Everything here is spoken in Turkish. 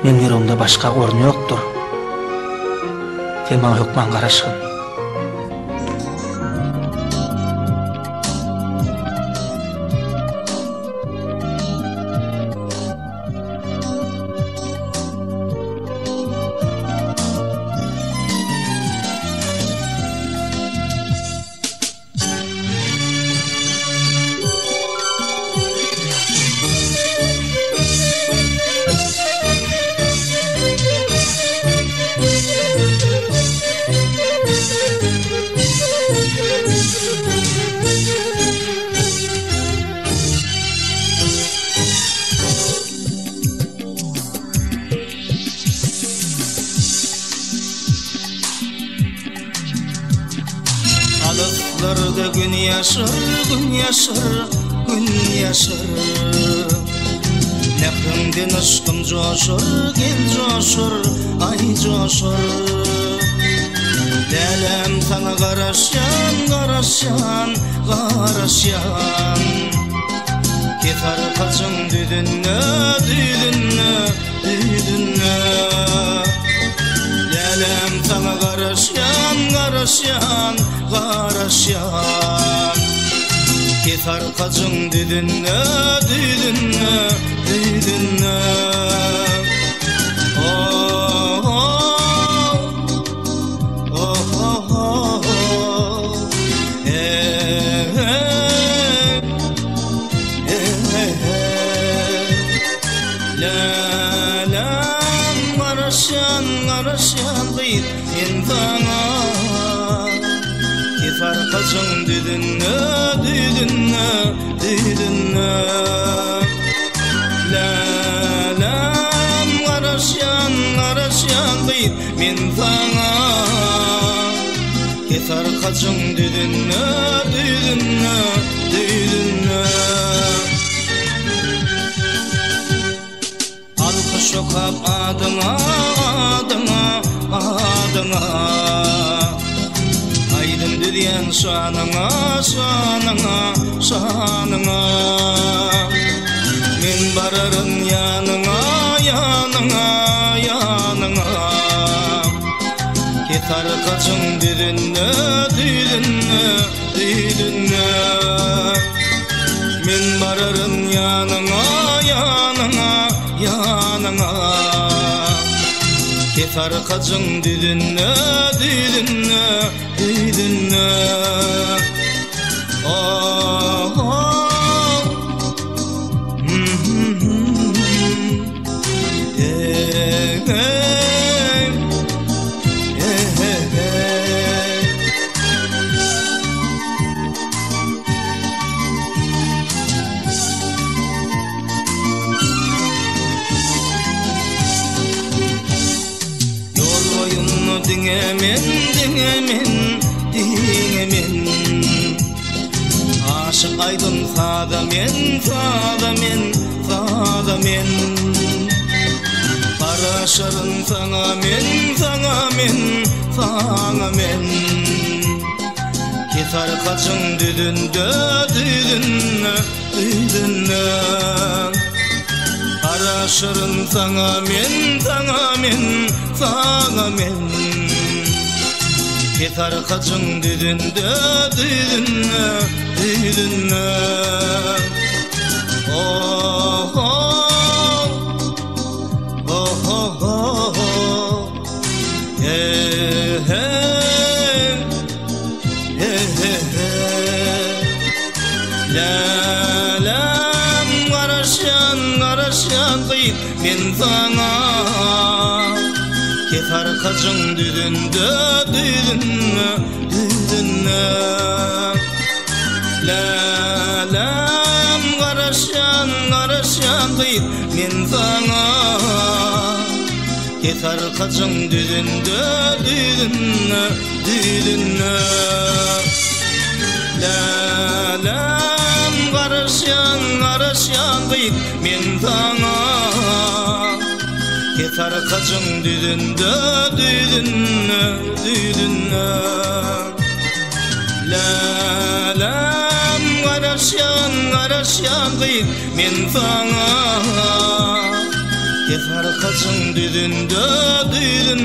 Men yüreğimde başka ornu yoktur. Sen bana hükman karaşın. Alıklarda gün yaşar, gün yaşar, gün yaşar. Nefrimden aşkım coşur, gel coşur, ay coşur. Delem sana karaşyan, karaşyan, karaşyan. Ketar kaçın düdünne, düdünne, düdünne. Delem sana karaşyan, karaşyan, karaşyan. Ketar kaçın düdünne, düdünne, düdünne. Oh, oh, oh, oh, oh. La la karaşyan, karaşyan kıyıt insana. Ketar kaçın düdünne, düdünne, düdünne. La la karaşyan, karaşyan kıyıt insana. Ketar kaçın düdünne, düdünne, düdünne. Şokap adına, adına, adına. Aydın düdyen şanına, şanına, şanına. Men bararın yanına, yanına, yanına. Ketar kaçın düdünne, düdünne, düdünne. Men bararın yanına, yanına, yanına. Ketar kaçın düdünne, düdünne, düdünne. Oh, oh. Dingemen, dingemen, dingemen. Aşık aydın sada men, sada men, sada men. Karaşarın sana men, sana men, sana men. Ketar kaçın düdünde, düdünne, düdünne. Karaşarın sana men, sana men, sana men. Ketar kaçın düdünde, düdünne, düdünne. Oh, oh, oh, oh, oh, oh. Hey, hey, hey, hey, hey. La, la, karaşyan, karaşyan kıyıp men sana. Ketar kaçın düdünde, düdünne, düdünne. La la karaşyan, karaşyan kıyıp men sana. Ketar kaçın düdünde, düdünne, düdünne. La la karaşyan, karaşyan kıyıp men sana. Ketar kaçın düdünde, düdünne, düdünne. La la karaşyan, karaşyan kıyıp men sana. Gefar kaçın düdünde düdün